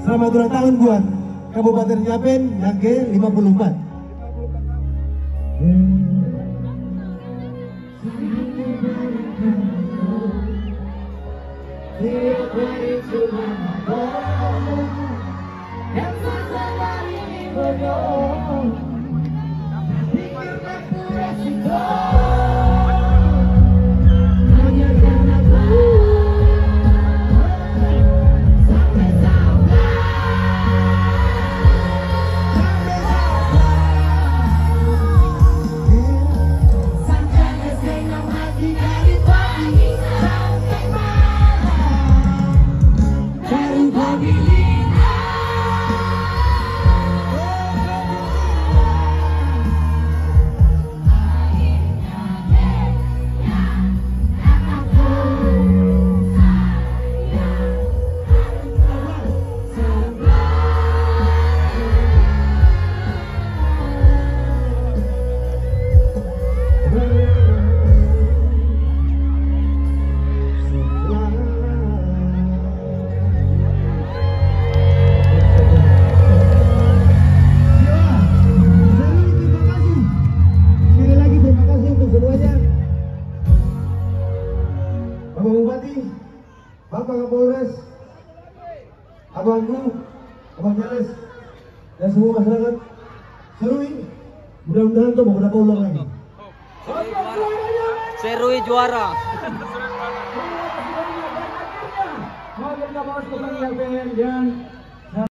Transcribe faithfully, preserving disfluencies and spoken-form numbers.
Selamat ulang tahun buat Kabupaten Klaten yang ke lima puluh empat. Bapak Bupati, Bapak Kapolres, Abangku, Abang Charles, dan semua masyarakat Serui, mudah-mudahan tuh beberapa ulang lagi. Serui juara. Mau kita bawa ke